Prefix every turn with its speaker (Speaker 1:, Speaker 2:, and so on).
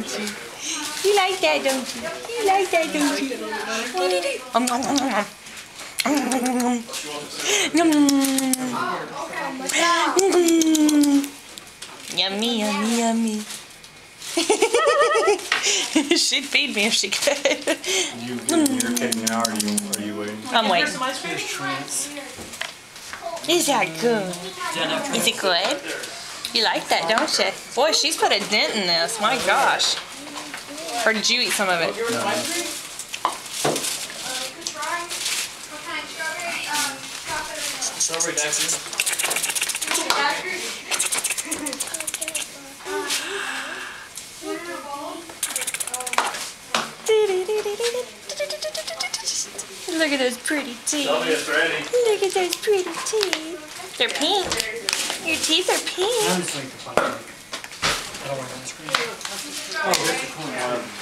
Speaker 1: you? You like that, don't you? You like that, don't you? Yummy, yummy, yummy. She'd feed me if she could.
Speaker 2: You're taking now, or are you waiting?
Speaker 1: I'm waiting. Is that good? Is it good? You like that, don't you? Boy, she's put a dent in this. My gosh. Or did you eat some of it?
Speaker 2: No.
Speaker 3: Strawberry daiquiri.
Speaker 1: Look at those pretty teeth.
Speaker 3: Sylvia's ready.
Speaker 1: Look at those pretty teeth. They're pink. Your teeth are pink.
Speaker 4: I don't want ice cream. Oh, that's the corn.